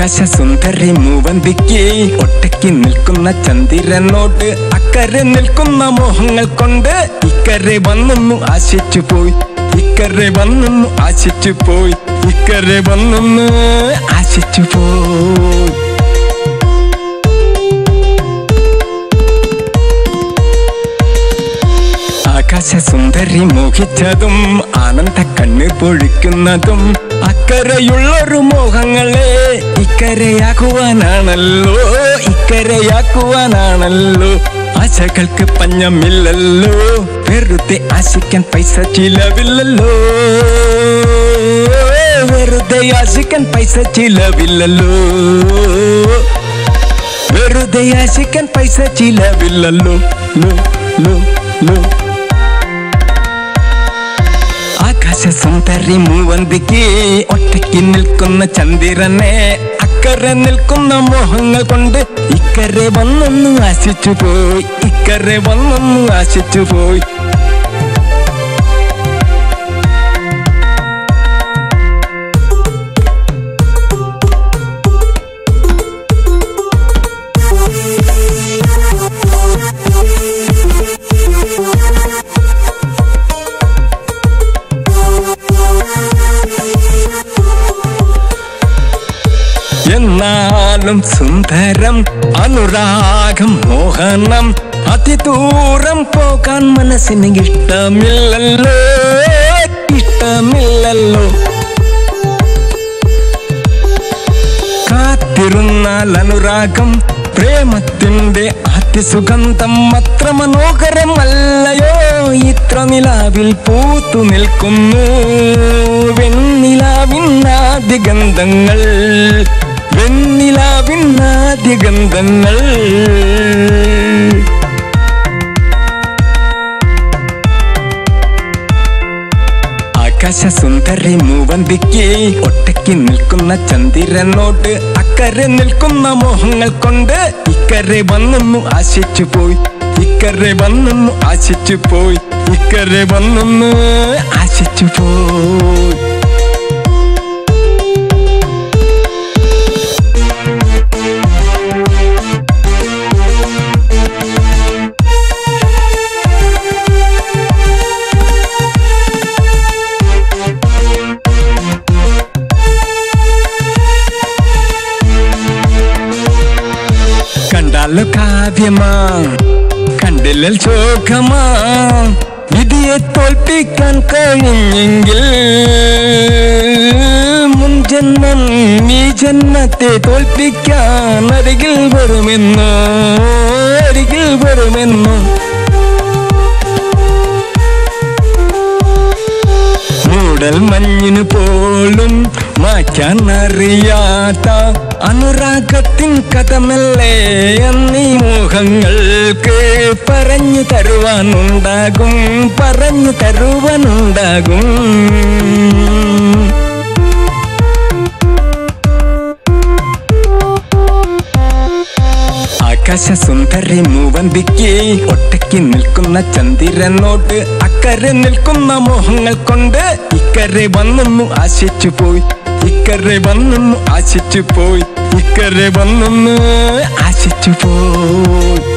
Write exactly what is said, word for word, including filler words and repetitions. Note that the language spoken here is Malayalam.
ആകാശ സുന്ദരി മൂവന്തിക്ക് ഒറ്റയ്ക്ക് നിൽക്കുന്ന ചന്ദ്രനോട് അക്കരെ നിൽക്കുന്ന മോഹങ്ങൾ കൊണ്ട് ഇക്കരെ വന്നൊന്നു ആശിച്ചു പോയി ഇക്കരെ വന്നൊന്നു ആശിച്ചു പോയി ഇക്കരെ വന്നൊന്ന് ആശിച്ചു പോയി ആകാശ സുന്ദരി മോഹിച്ചതും ആനന്ദ കണ്ണ് പൊഴിക്കുന്നതും അക്കരയുള്ളൊരു മോഹങ്ങളെ ഇക്കരയാക്കുവാനാണല്ലോ ഇക്കരയാക്കുവാനാണല്ലോ ആശകൾക്ക് പഞ്ഞമില്ലല്ലോ വെറുതെ ആശിക്കാൻ പൈസ ചിലവില്ലല്ലോ വെറുതെ ആശിക്കാൻ പൈസ ചിലവില്ലല്ലോ വെറുതെ ആശിക്കാൻ പൈസ ചിലവില്ലല്ലോ ലോ ലോ ലോ ആകാശ സുന്ദരി മൂവന്തിക്ക് ഒറ്റയ്ക്ക് നിൽക്കുന്ന ചന്ദ്രനെ അക്കരെ നിൽക്കുന്ന മോഹങ്ങൾ കൊണ്ട് ഇക്കരെ വന്നൊന്നു ആശിച്ചു പോയി ഇക്കരെ വന്നൊന്നു ആശിച്ചു പോയി എന്നാലും സുന്ദരം അനുരാഗം മോഹനം അതിദൂരം പോകാൻ മനസ്സിന് ഇഷ്ടമില്ലല്ലോ ഇഷ്ടമില്ലല്ലോ കാത്തിരുന്നാൽ അനുരാഗം പ്രേമത്തിന്റെ അതിസുഗന്ധം അത്ര മനോഹരമല്ലയോ ഇത്ര നിലാവിൽ പൂത്തു നിൽക്കുന്നു വെണ്ണിലാവിനാദ്യ ഗന്ധങ്ങൾ വെണ്ണിലാവിനാദ്യ ഗന്ധങ്ങൾ ആകാശ സുന്ദരി മൂവന്തിക്ക് ഒറ്റയ്ക്ക് നിൽക്കുന്ന ചന്ദ്രനോട് അക്കരെ നിൽക്കുന്ന മോഹങ്ങൾ കൊണ്ട് ഇക്കരെ വന്നൊന്നു ആശിച്ചു പോയി ഇക്കരെ വന്നൊന്നു ആശിച്ചു പോയി ഇക്കരെ വന്നൊന്ന് ആശിച്ചു പോയി കണ്ടാലോ കാവ്യമാ കണ്ടില്ലൽ ശോകമാ വിധിയെ തോൽപ്പിക്കാൻ കഴിഞ്ഞെങ്കിൽ മുൻ ജന്മം ഈ ജന്മത്തെ തോൽപ്പിക്കാൻ അരികിൽ വരുമെന്നോ അരികിൽ വരുമെന്നോ മൂടൽ മഞ്ഞിനു പോലും മാറ്റാൻ അറിയാത്ത അനുരാഗത്തിൻ കഥമല്ലേ എന്നീ മോഹങ്ങൾക്ക് പറഞ്ഞു തരുവാനുണ്ടാകും പറഞ്ഞു തരുവാനുണ്ടാകും ആകാശ സുന്ദരി മൂവന്തിക്ക് ഒറ്റയ്ക്ക് നിൽക്കുന്ന ചന്ദ്രനോട് അക്കരെ നിൽക്കുന്ന മോഹങ്ങൾ കൊണ്ട് ഇക്കരെ വന്നൊന്നു ആശിച്ചു പോയി ഇക്കരെ വന്നൊന്നു ആശിച്ചു പോയി ഇക്കരെ വന്നൊന്ന് ആശിച്ചു പോയി